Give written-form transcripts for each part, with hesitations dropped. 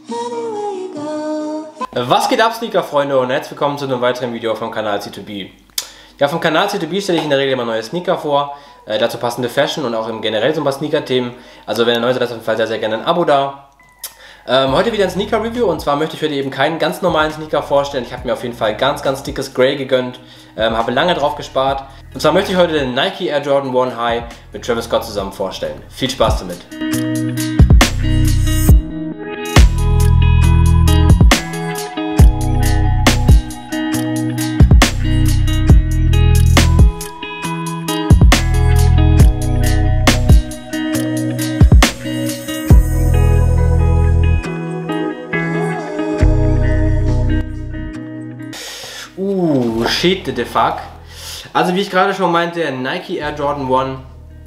Was geht ab, Sneaker-Freunde, und herzlich willkommen zu einem weiteren Video vom Kanal C2B. Ja, vom Kanal C2B stelle ich in der Regel immer neue Sneaker vor, dazu passende Fashion und auch generell so ein paar Sneaker-Themen. Also wenn ihr neu seid, lasst auf jeden Fall sehr, sehr gerne ein Abo da. Heute wieder ein Sneaker-Review, und zwar möchte ich heute eben keinen ganz normalen Sneaker vorstellen. Ich habe mir auf jeden Fall ganz dickes Grey gegönnt, habe lange drauf gespart. Und zwar möchte ich heute den Nike Air Jordan 1 High mit Travis Scott zusammen vorstellen. Viel Spaß damit! Shit the fuck. Also wie ich gerade schon meinte, Nike Air Jordan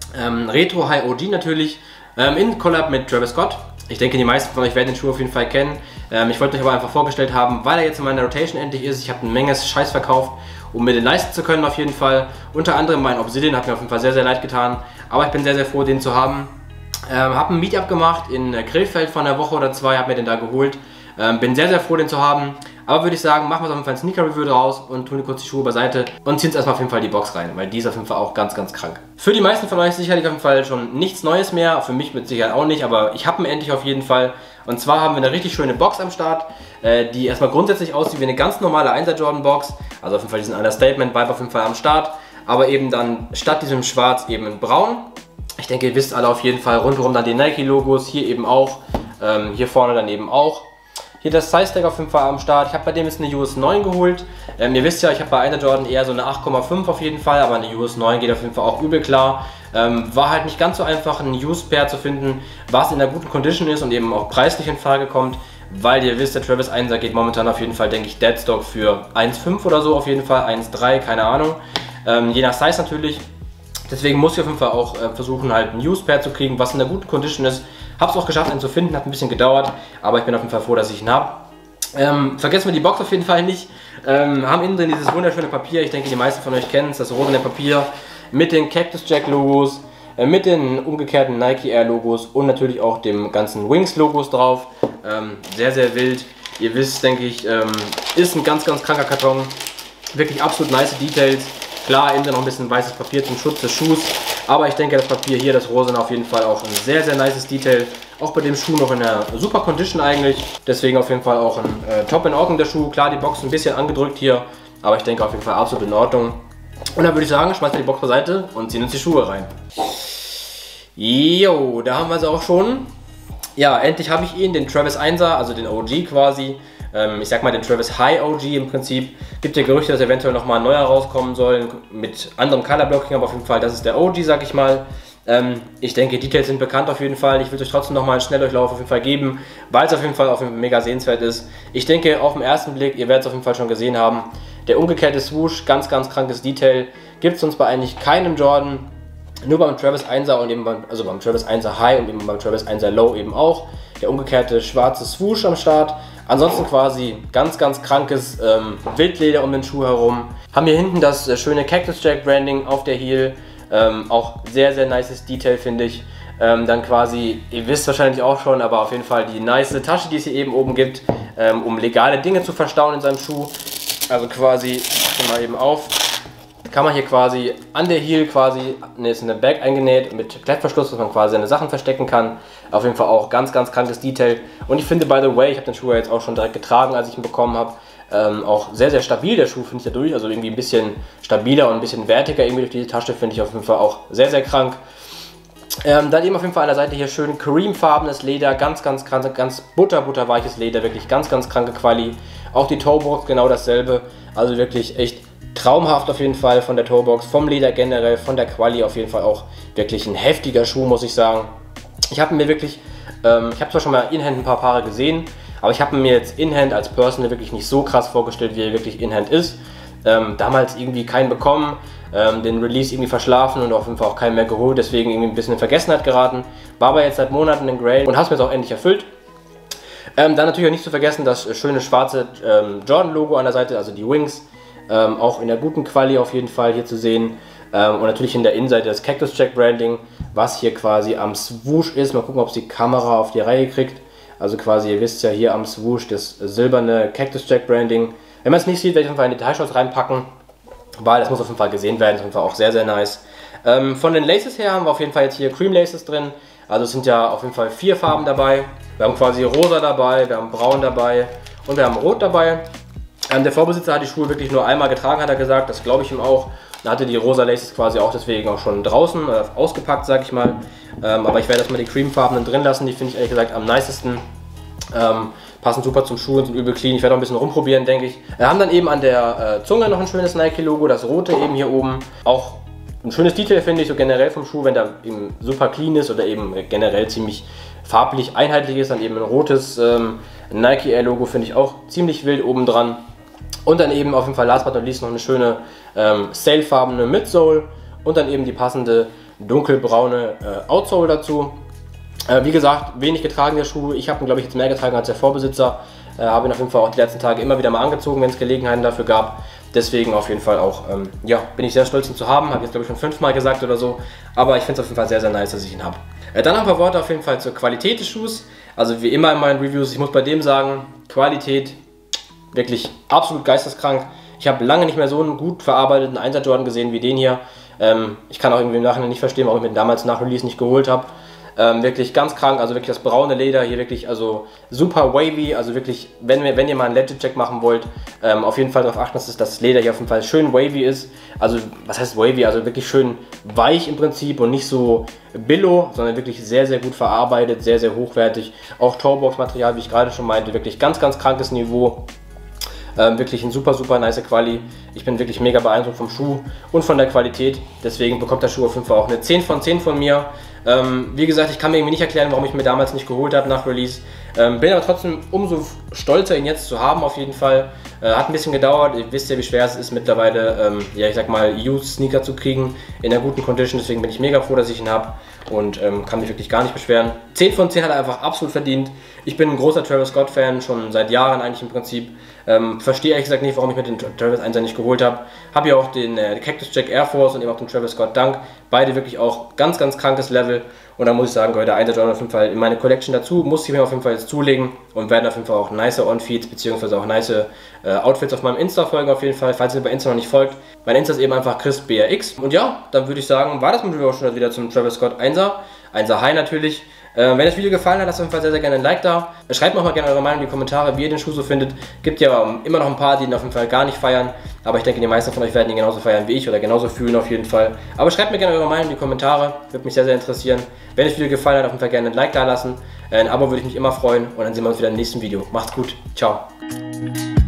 1 Retro High OG natürlich, in Collab mit Travis Scott. Ich denke, die meisten von euch werden den Schuh auf jeden Fall kennen. Ich wollte euch aber einfach vorgestellt haben, weil er jetzt in meiner Rotation endlich ist. Ich habe eine Menge Scheiß verkauft, um mir den leisten zu können auf jeden Fall. Unter anderem mein Obsidian hat mir auf jeden Fall sehr, sehr leid getan. Aber ich bin sehr, sehr froh, den zu haben. Habe ein Meetup gemacht in Krefeld vor einer Woche oder zwei, habe mir den da geholt. Bin sehr, sehr froh, den zu haben. Aber würde ich sagen, machen wir auf jeden Fall ein Sneaker-Review draus und tun kurz die Schuhe beiseite und ziehen uns erstmal auf jeden Fall die Box rein, weil die ist auf jeden Fall auch ganz krank. Für die meisten von euch sicherlich auf jeden Fall schon nichts Neues mehr, für mich mit Sicherheit auch nicht, aber ich habe ihn endlich auf jeden Fall. Und zwar haben wir eine richtig schöne Box am Start, die erstmal grundsätzlich aussieht wie eine ganz normale 1er Jordan Box. Also auf jeden Fall diesen Understatement-Vibe auf jeden Fall am Start, aber eben dann statt diesem Schwarz eben in Braun. Ich denke, ihr wisst alle auf jeden Fall rundherum dann die Nike-Logos, hier eben auch, hier vorne dann eben auch. Hier das Size-Tag auf jeden Fall am Start. Ich habe bei dem jetzt eine US 9 geholt. Ihr wisst ja, ich habe bei einer Jordan eher so eine 8,5 auf jeden Fall, aber eine US 9 geht auf jeden Fall auch übel klar. War halt nicht ganz so einfach, einen Used-Pair zu finden, was in einer guten Condition ist und eben auch preislich in Frage kommt, weil ihr wisst, der Travis 1er geht momentan auf jeden Fall, denke ich, Deadstock für 1,5 oder so auf jeden Fall, 1,3, keine Ahnung. Je nach Size natürlich. Deswegen muss ich auf jeden Fall auch versuchen, halt ein Used-Pair zu kriegen, was in einer guten Condition ist. Habe es auch geschafft, einen zu finden, hat ein bisschen gedauert, aber ich bin auf jeden Fall froh, dass ich ihn habe. Vergessen wir die Box auf jeden Fall nicht. Haben innen drin dieses wunderschöne Papier, ich denke, die meisten von euch kennen es, das rosene Papier mit den Cactus Jack Logos, mit den umgekehrten Nike Air Logos und natürlich auch dem ganzen Wings Logos drauf. Sehr, sehr wild. Ihr wisst, denke ich, ist ein ganz kranker Karton. Wirklich absolut nice Details. Klar, innen noch ein bisschen weißes Papier zum Schutz des Schuhs, aber ich denke, das Papier hier, das Rosa, auf jeden Fall auch ein sehr, sehr nices Detail. Auch bei dem Schuh noch in einer super Condition eigentlich, deswegen auf jeden Fall auch ein top in Ordnung der Schuh. Klar, die Box ein bisschen angedrückt hier, aber ich denke auf jeden Fall absolut in Ordnung. Und dann würde ich sagen, schmeißen wir die Box beiseite und ziehen uns die Schuhe rein. Jo, da haben wir sie auch schon. Ja, endlich habe ich ihn, den Travis 1er, also den OG quasi. Ich sag mal den Travis High OG im Prinzip. Gibt ja Gerüchte, dass eventuell nochmal ein neuer rauskommen soll mit anderem Color Blocking, aber auf jeden Fall, das ist der OG, sag ich mal. Ich denke, Details sind bekannt auf jeden Fall. Ich will euch trotzdem nochmal einen Schnelldurchlauf auf jeden Fall geben, weil es auf jeden Fall mega sehenswert ist. Ich denke, auf den ersten Blick, ihr werdet es auf jeden Fall schon gesehen haben, der umgekehrte Swoosh, ganz krankes Detail. Gibt es sonst bei eigentlich keinem Jordan. Nur beim Travis 1er und eben beim Travis 1er High und eben beim Travis 1er Low eben auch. Der umgekehrte schwarze Swoosh am Start. Ansonsten quasi ganz krankes Wildleder um den Schuh herum. Haben hier hinten das schöne Cactus Jack Branding auf der Heel. Auch sehr nices Detail, finde ich. Dann quasi, ihr wisst wahrscheinlich auch schon, aber auf jeden Fall die nice Tasche, die es hier eben oben gibt, um legale Dinge zu verstauen in seinem Schuh. Also quasi, ich mach mal eben auf. Kann man hier quasi an der Heel ist eine Bag eingenäht mit Klettverschluss, dass man quasi seine Sachen verstecken kann. Auf jeden Fall auch ganz krankes Detail. Und ich finde, by the way, ich habe den Schuh ja jetzt auch schon direkt getragen, als ich ihn bekommen habe. Auch sehr stabil, der Schuh, finde ich dadurch. Also irgendwie ein bisschen stabiler und ein bisschen wertiger irgendwie durch diese Tasche, finde ich auf jeden Fall auch sehr krank. Dann eben auf jeden Fall an der Seite hier schön creamfarbenes Leder, ganz krank, ganz butterweiches Leder, wirklich ganz kranke Quali. Auch die Toebox genau dasselbe, also wirklich echt traumhaft auf jeden Fall von der Toebox, vom Leder generell, von der Quali auf jeden Fall auch wirklich ein heftiger Schuh, muss ich sagen. Ich habe mir wirklich, ich habe zwar schon mal in-hand ein paar Paare gesehen, aber ich habe mir jetzt in-hand als Personal wirklich nicht so krass vorgestellt, wie er wirklich in-hand ist. Damals irgendwie keinen bekommen, den Release irgendwie verschlafen und auf jeden Fall auch keinen mehr geholt, deswegen irgendwie ein bisschen in Vergessenheit geraten. War aber jetzt seit Monaten in Grey und habe es mir jetzt auch endlich erfüllt. Dann natürlich auch nicht zu vergessen das schöne schwarze Jordan-Logo an der Seite, also die Wings. Auch in der guten Quali auf jeden Fall hier zu sehen. Und natürlich in der Innenseite das Cactus Jack Branding, was hier quasi am Swoosh ist. Mal gucken, ob es die Kamera auf die Reihe kriegt. Also quasi, ihr wisst ja hier am Swoosh das silberne Cactus Jack Branding. Wenn man es nicht sieht, werde ich auf jeden Fall in die Detailshots reinpacken, weil das muss auf jeden Fall gesehen werden, das ist auf jeden Fall auch sehr, sehr nice. Von den Laces her haben wir auf jeden Fall jetzt hier Cream Laces drin. Also es sind ja auf jeden Fall 4 Farben dabei. Wir haben quasi rosa dabei, wir haben braun dabei und wir haben rot dabei. Der Vorbesitzer hat die Schuhe wirklich nur einmal getragen, hat er gesagt, das glaube ich ihm auch. Er hatte die rosa Laces quasi auch deswegen auch schon draußen ausgepackt, sag ich mal. Aber ich werde erstmal die Creamfarbenen drin lassen, die finde ich ehrlich gesagt am nicesten. Passen super zum Schuh und sind übel clean. Ich werde auch ein bisschen rumprobieren, denke ich. Wir haben dann eben an der Zunge noch ein schönes Nike-Logo, das rote eben hier oben. Auch ein schönes Detail finde ich, so generell vom Schuh, wenn der eben super clean ist oder eben generell ziemlich farblich einheitlich ist, dann eben ein rotes Nike Air Logo finde ich auch ziemlich wild oben dran. Und dann eben auf jeden Fall last but not least noch eine schöne Sailfarbene Midsole und dann eben die passende dunkelbraune Outsole dazu. Wie gesagt, wenig getragen der Schuh. Ich habe ihn, glaube ich, jetzt mehr getragen als der Vorbesitzer. Habe ihn auf jeden Fall auch die letzten Tage immer wieder mal angezogen, wenn es Gelegenheiten dafür gab. Deswegen auf jeden Fall auch, ja, bin ich sehr stolz, ihn zu haben. Habe ich jetzt, glaube ich, schon 5-mal gesagt oder so. Aber ich finde es auf jeden Fall sehr, sehr nice, dass ich ihn habe. Dann noch ein paar Worte auf jeden Fall zur Qualität des Schuhs. Also wie immer in meinen Reviews, ich muss bei dem sagen, Qualität wirklich absolut geisteskrank. Ich habe lange nicht mehr so einen gut verarbeiteten 1er Jordan gesehen wie den hier. Ich kann auch irgendwie im Nachhinein nicht verstehen, warum ich mir den damals nach Release nicht geholt habe. Wirklich ganz krank, also wirklich das braune Leder hier wirklich, also super wavy, also wirklich, wenn ihr mal einen Legit-Check machen wollt, auf jeden Fall darauf achten, dass das Leder hier auf jeden Fall schön wavy ist. Also, was heißt wavy? Also wirklich schön weich im Prinzip und nicht so billow, sondern wirklich sehr, sehr gut verarbeitet, sehr, sehr hochwertig. Auch Toebox-Material, wie ich gerade schon meinte, wirklich ganz, ganz krankes Niveau. Wirklich ein super, super nice Quali. Ich bin wirklich mega beeindruckt vom Schuh und von der Qualität. Deswegen bekommt der Schuh auf jeden Fall auch eine 10 von 10 von mir. Wie gesagt, ich kann mir irgendwie nicht erklären, warum ich mir damals nicht geholt habe nach Release. Bin aber trotzdem umso stolzer, ihn jetzt zu haben auf jeden Fall. Hat ein bisschen gedauert. Ihr wisst ja, wie schwer es ist mittlerweile, ja, ich sag mal, Used Sneaker zu kriegen in einer guten Condition. Deswegen bin ich mega froh, dass ich ihn habe und kann mich wirklich gar nicht beschweren. 10 von 10 hat er einfach absolut verdient. Ich bin ein großer Travis Scott Fan, schon seit Jahren eigentlich im Prinzip. Verstehe ehrlich gesagt nicht, warum ich mir den Travis 1er nicht geholt habe. Habe ja auch den Cactus Jack Air Force und eben auch den Travis Scott Dunk. Beide wirklich auch ganz, ganz krankes Level. Und da muss ich sagen, gehört der 1er Jordan auf jeden Fall in meine Collection dazu. Muss ich mir auf jeden Fall jetzt zulegen und werden auf jeden Fall auch nice On-Feeds bzw. auch nice Outfits auf meinem Insta folgen auf jeden Fall, falls ihr bei Insta noch nicht folgt. Mein Insta ist eben einfach ChrisBRX. Und ja, dann würde ich sagen, war das mit dem Review auch schon wieder zum Travis Scott 1er. 1er High natürlich. Wenn das Video gefallen hat, lasst auf jeden Fall sehr, sehr gerne ein Like da. Schreibt mir auch mal gerne eure Meinung in die Kommentare, wie ihr den Schuh so findet. Gibt ja immer noch ein paar, die ihn auf jeden Fall gar nicht feiern. Aber ich denke, die meisten von euch werden ihn genauso feiern wie ich oder genauso fühlen auf jeden Fall. Aber schreibt mir gerne eure Meinung in die Kommentare. Würde mich sehr, sehr interessieren. Wenn das Video gefallen hat, auf jeden Fall gerne ein Like da lassen. Ein Abo würde ich mich immer freuen. Und dann sehen wir uns wieder im nächsten Video. Macht's gut. Ciao.